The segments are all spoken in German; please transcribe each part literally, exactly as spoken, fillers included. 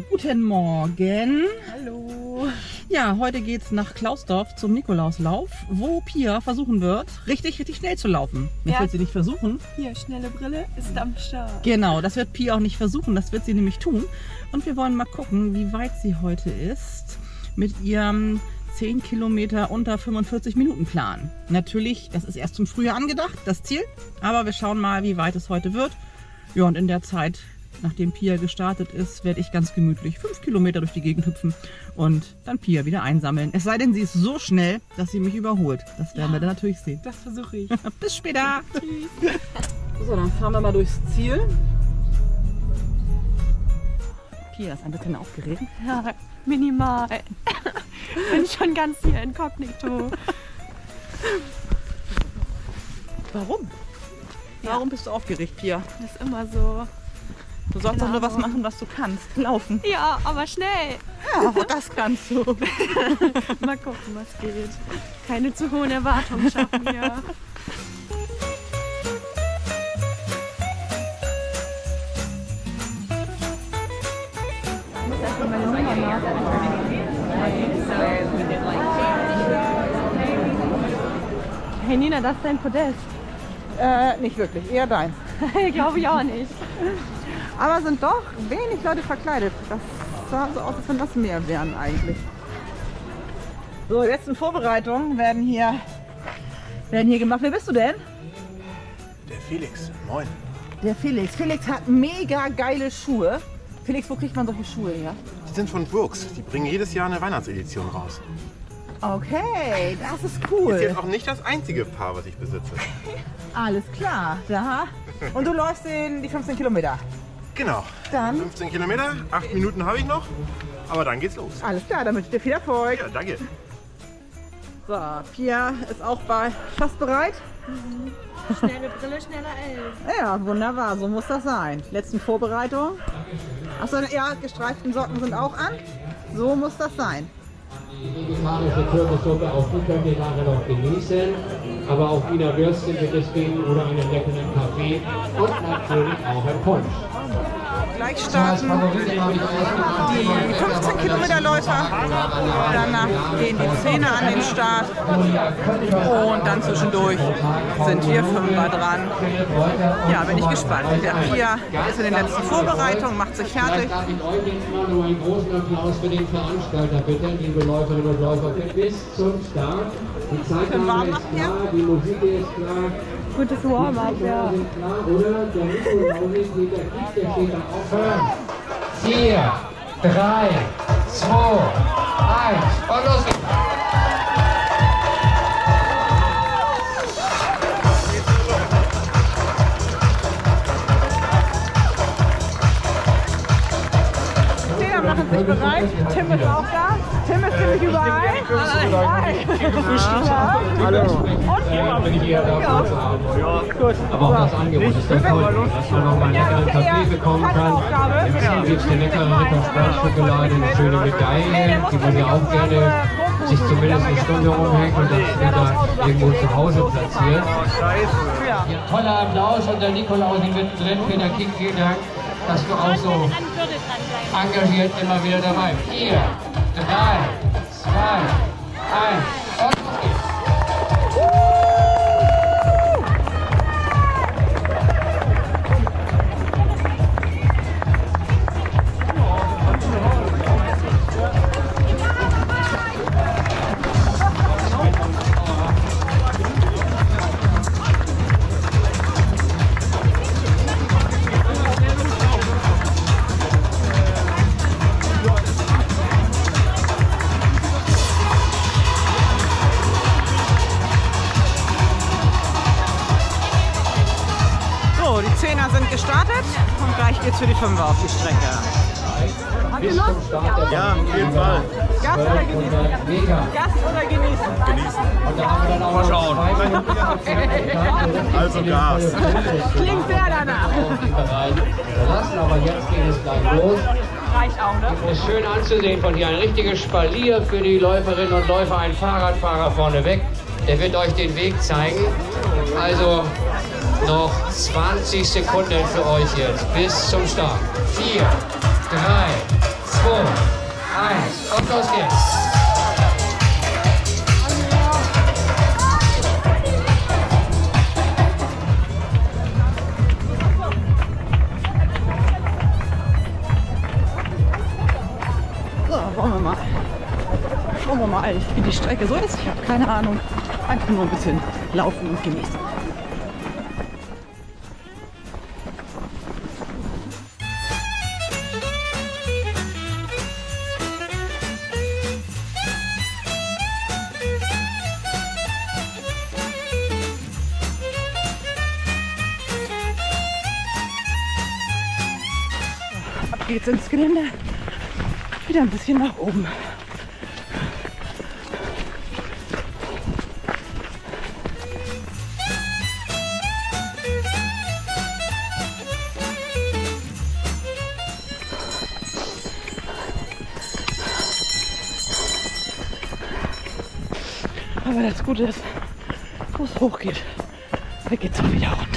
guten Morgen. Hallo. Ja, heute geht's nach Klausdorf zum Nikolauslauf, wo Pia versuchen wird, richtig, richtig schnell zu laufen. Das Ja. wird sie nicht versuchen. Hier, schnelle Brille ist am Start. Genau, das wird Pia auch nicht versuchen, das wird sie nämlich tun. Und wir wollen mal gucken, wie weit sie heute ist mit ihrem zehn Kilometer unter fünfundvierzig Minuten Plan. Natürlich, das ist erst zum Frühjahr angedacht, das Ziel. Aber wir schauen mal, wie weit es heute wird. Ja, und in der Zeit, nachdem Pia gestartet ist, werde ich ganz gemütlich fünf Kilometer durch die Gegend hüpfen und dann Pia wieder einsammeln. Es sei denn, sie ist so schnell, dass sie mich überholt. Das werden Ja, wir dann natürlich sehen. Das versuche ich. Bis später. Tschüss. So, dann fahren wir mal durchs Ziel. Pia ist ein bisschen aufgeregt. Ja, minimal. Bin schon ganz hier inkognito. Warum? Warum bist du aufgeregt, Pia? Das ist immer so. Du sollst doch Genau. nur was machen, was du kannst. Laufen. Ja, aber schnell. Ja, das kannst du. Mal gucken, was geht. Keine zu hohen Erwartungen schaffen hier. Ich muss erst mal meine Nummer nachgucken. Hey Nina, das ist dein Podest. Äh, nicht wirklich, eher deins. Glaube ich auch nicht. Aber sind doch wenig Leute verkleidet. Das sah so aus, als wenn das mehr wären eigentlich. So, die letzten Vorbereitungen werden hier, werden hier gemacht. Wer bist du denn? Der Felix, moin. Der Felix. Felix hat mega geile Schuhe. Felix, wo kriegt man solche Schuhe her? Die sind von Brooks. Die bringen jedes Jahr eine Weihnachtsedition raus. Okay, das ist Ist cool. jetzt auch nicht das einzige Paar, was ich besitze. Alles klar. Da. Und du läufst den, die fünfzehn Kilometer. Genau. Dann, fünfzehn Kilometer, acht Minuten habe ich noch. Aber dann geht's los. alles klar, damit dir viel Erfolg. Ja, danke. So, Pia ist auch bei, fast bereit. Schnelle Brille, schneller elf. Ja, wunderbar, so muss das sein. Letzten Vorbereitung. Achso, ja, gestreiften Socken sind auch an. So muss das sein. Die vegetarische Kürbissuppe, auch die könnt ihr nachher noch genießen. Aber auch Wiener Würstchen wird es geben oder einen leckeren Kaffee und natürlich auch ein Punsch. Gleich starten die fünfzehn Kilometer Läufer. Danach gehen die Zehner an den Start. Und dann zwischendurch sind wir Fünfer dran. Ja, bin ich gespannt. Der Pia ist in den letzten Vorbereitungen, macht sich fertig. Darf ich euch jetzt mal nur einen großen Applaus für den Veranstalter bitten, liebe Läuferinnen und Läufer, bis zum Start. Die Zeitnahme ist klar, die Musik ist klar. Gutes Warm-up, ja. Sind klar, oder? Der Nikolaus, der Kick, der steht da auf. fünf, vier, drei, zwei, eins und los geht's. Zehner machen sich bereit. Tim ist auch da. Tim ist ziemlich überall. Hallo. Und wenn ich hier da kurz haben. Gut. Aber auch das Angebot ist ganz toll, dass man noch mal einen leckeren Kaffee bekommen kann. Im Ziel gibt es eine leckere Rittersport-Schokolade, eine schöne Medaille, die man ja auch gerne sich zumindest eine Stunde rumhängt und das wieder irgendwo zu Hause platziert. Ja, toller Applaus und der Nikolaus mittendrin. Peter King, vielen Dank, dass du auch so engagiert immer wieder dabei bist. Vier, drei, zwei, eins und los geht's. So, die Zehner sind gestartet und gleich geht's für die Fünfer auf die Strecke. Bis zum Start der Ja, auf jeden Fall. Gast oder genießen? Meter. Gast oder genießen? Und da haben wir dann auch Mal noch schauen. zwei Also Gas. Klingt sehr danach. Verlassen, aber jetzt geht es gleich los. Reicht auch, ne? Es ist schön anzusehen von hier. Ein richtiges Spalier für die Läuferinnen und Läufer. Ein Fahrradfahrer vorneweg. Der wird euch den Weg zeigen. Also noch zwanzig Sekunden für euch jetzt bis zum Start. Vier, drei, zwei, zwei, eins und los geht's. So, wollen wir mal. Schauen wir mal, wie die Strecke so ist. Ich habe keine Ahnung. Einfach nur ein bisschen laufen und genießen. Ab geht's ins Gelände. Wieder ein bisschen nach oben. Aber das Gute ist, wo es hoch geht, da geht es auch wieder runter.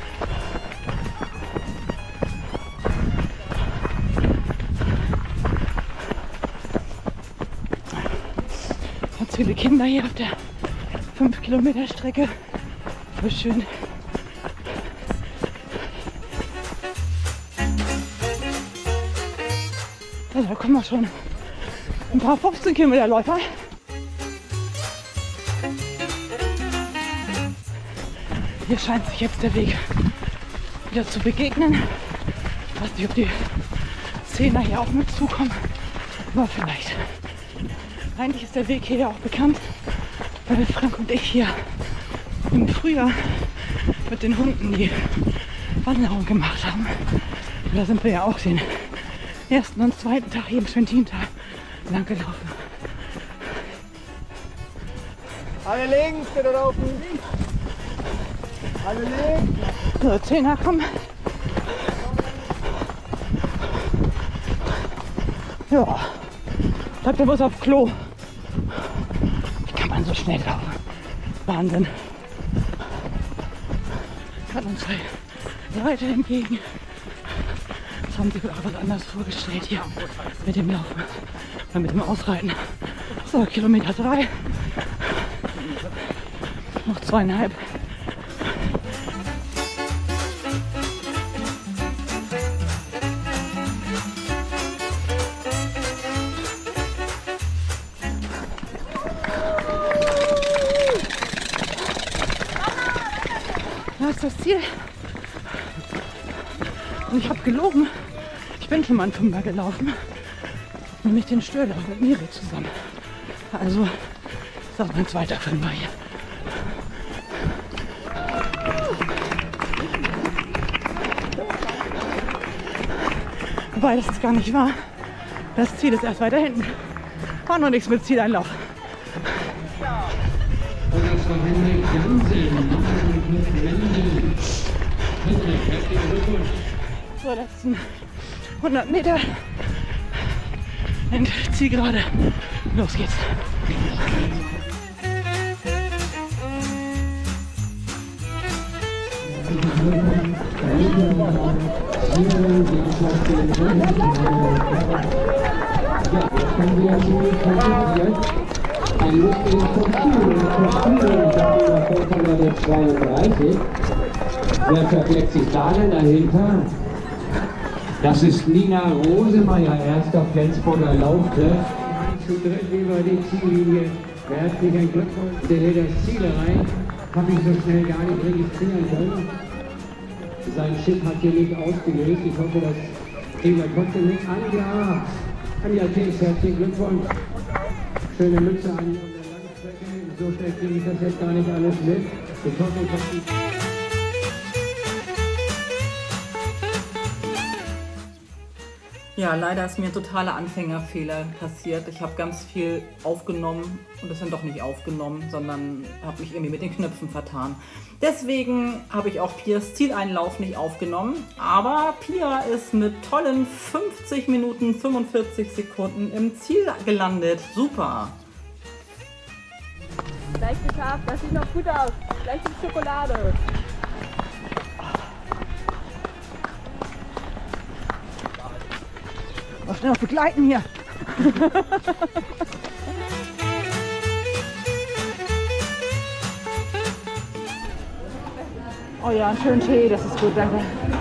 Ganz viele Kinder hier auf der fünf Kilometer Strecke. Voll schön. Also da kommen wir schon ein paar fünfzehn Kilometer Läufer. Hier scheint sich jetzt der Weg wieder zu begegnen. Ich weiß nicht, ob die Zehner hier auch mit zukommen, aber vielleicht. Eigentlich ist der Weg hier ja auch bekannt, weil Frank und ich hier im Frühjahr mit den Hunden die Wanderung gemacht haben. Und da sind wir ja auch den ersten und zweiten Tag hier im Schwentintal lang gelaufen. Alle links, bitte laufen. Alle links. So, Zehner kommen. Ja, ich glaube, der muss auf Klo. Wie kann man so schnell laufen? Wahnsinn. Hat uns zwei Leute entgegen. Das haben sie wohl auch was anderes vorgestellt hier mit dem Laufen. Oder mit dem Ausreiten. So, Kilometer drei. Noch zweieinhalb. Das ist das Ziel. Und ich habe gelogen. Ich bin schon mal einen Fünfer gelaufen. Nämlich den Störlauf mit Miri zusammen. Also ist auch mein zweiter Fünfer hier. Wobei das ist gar nicht wahr. Das Ziel ist erst weiter hinten. War noch nichts mit Zieleinlauf. Und das war Henrik Jansen. So, letzten hundert Meter. Und Zielgerade. Los geht's. Ein lustiges Kostüm, Kostüm, zweiunddreißig. Wer verbirgt sich da denn dahinter? Das ist Nina Rosemeyer, erster Flensburger Laufkräft. Zu dritt über die Ziellinie. Herzlichen Glückwunsch. Der hält das Ziel rein. Habe ich so schnell gar nicht registrieren können. Sein Schiff hat hier nicht ausgelöst. Ich hoffe, das kriegen wir trotzdem nicht. Anja, Anja Tees, herzlichen Glückwunsch. Schöne Mütze an und der Langstrecke. So schnell kriege ich das jetzt gar nicht alles mit. Ich hoffe, ich habe die Ja, leider ist mir ein totaler Anfängerfehler passiert. Ich habe ganz viel aufgenommen und es dann doch nicht aufgenommen, sondern habe mich irgendwie mit den Knöpfen vertan. Deswegen habe ich auch Pias Zieleinlauf nicht aufgenommen. Aber Pia ist mit tollen fünfzig Minuten fünfundvierzig Sekunden im Ziel gelandet. Super! Gleich geschafft, das sieht noch gut aus. Gleich die Schokolade. schnell noch begleiten hier. Oh ja, einen schönen Tee, das ist gut, danke.